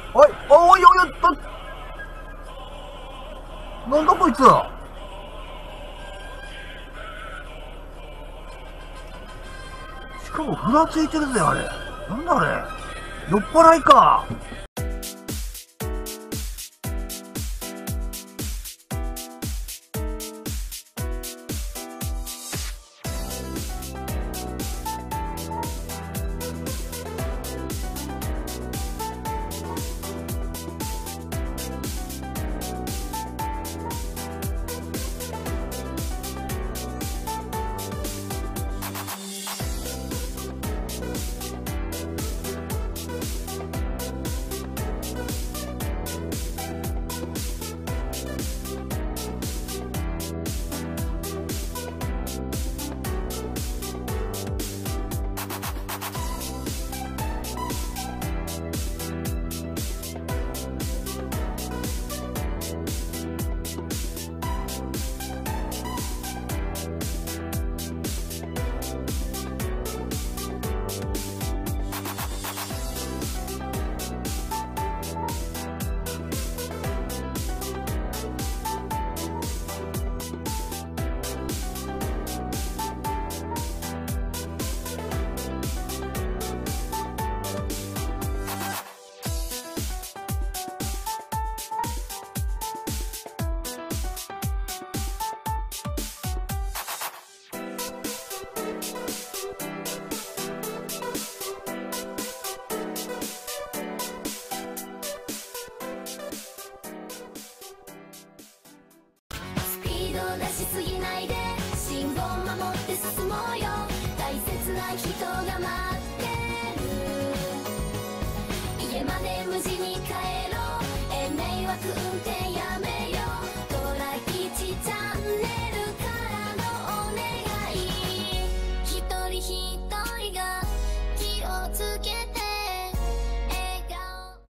おい、おいおいおい、なんだこいつ。しかもふらついてるぜ、あれ。なんだあれ。酔っ払いか。 出しすぎないで信号守って進もうよ大切な人が待